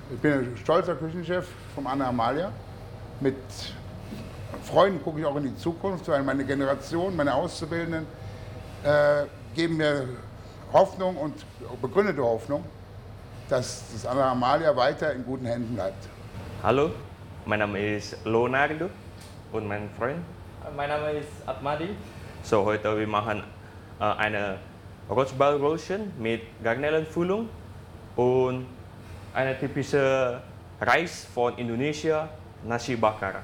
Ich bin ein stolzer Küchenchef vom Anna Amalia. Mit Freunden gucke ich auch in die Zukunft, weil meine Generation, meine Auszubildenden geben mir Hoffnung und begründete Hoffnung, dass das Anna Amalia weiter in guten Händen bleibt. Hallo, mein Name ist Leonardo und mein Freund. Mein Name ist Atmadi. So, heute wir machen eine Rostballröschen mit Garnelenfüllung und eine typische Reis von Indonesia, Nasi Bakar.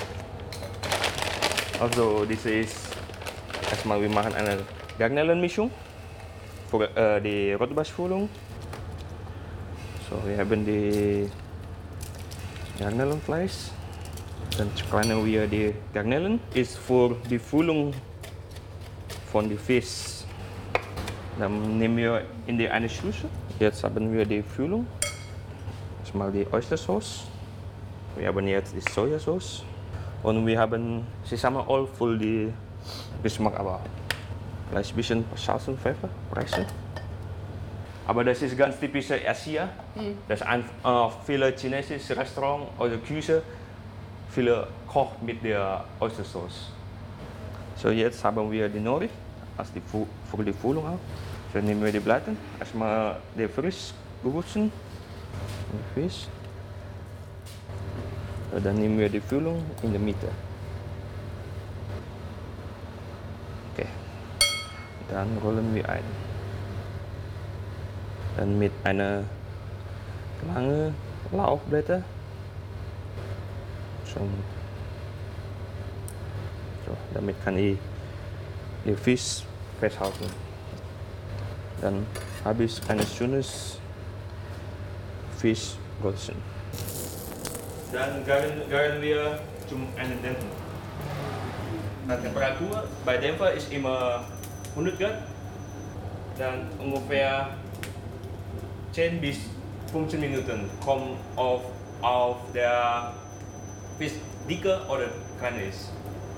Also, das ist erstmal wir machen eine Garnelenmischung für die Rotballfüllung. So, wir haben die Garnelenfleisch. Dann kleinen wir die Garnelen. Ist für die Füllung von dem Fisch. Dann nehmen wir in die eine Schüssel. Jetzt haben wir die Füllung. Erstmal die Oystersauce. Wir haben jetzt die Sojasauce. Und wir haben zusammen all für die Geschmack, aber vielleicht ein bisschen Salz und Pfeffer, Preise. Aber das ist ganz typisch Asia. Das ist viele chinesische Restaurants oder Küche, viele kochen mit der Oystersauce. So, jetzt haben wir die Nori als die für die Füllung auch. So, nehmen wir die Blätter, erstmal die frisch gewürzen, den Fisch. So, dann nehmen wir die Füllung in der Mitte. Okay, dann rollen wir ein. Dann mit einer langen Lauchblätter. So, damit kann ich den Fisch festhalten. Dann habe ich ein schönes Fischröllchen. Dann garen wir zum einen Dämpfen. Die Temperatur bei Dämpfer ist immer 100 Grad. Dann ungefähr 10 bis 15 Minuten kommt auf der Fisch dicker oder kleiner ist.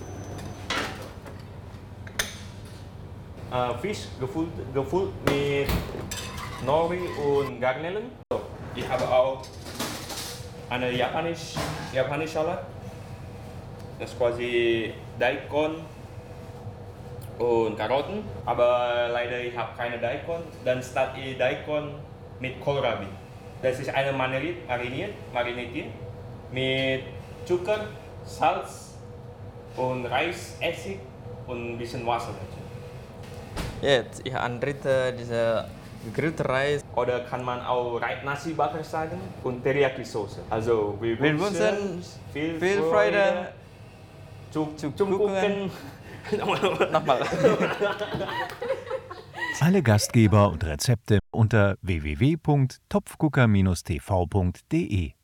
Fisch gefüllt mit Nori und Garnelen. So, ich habe auch eine japanische Salat. Das ist quasi Daikon und Karotten. Aber leider ich habe keine Daikon. Dann starte ich Daikon mit Kohlrabi. Das ist eine mariniert mit Zucker, Salz und Reis, Essig und ein bisschen Wasser. Jetzt, ich anrichte diese gegrillte Reis. Oder kann man auch Nasi Bakar sagen und Teriyaki-Soße. Also wir wünschen viel Freude. Zugucken. Nochmal. Alle Gastgeber und Rezepte unter www.topfgucker-tv.de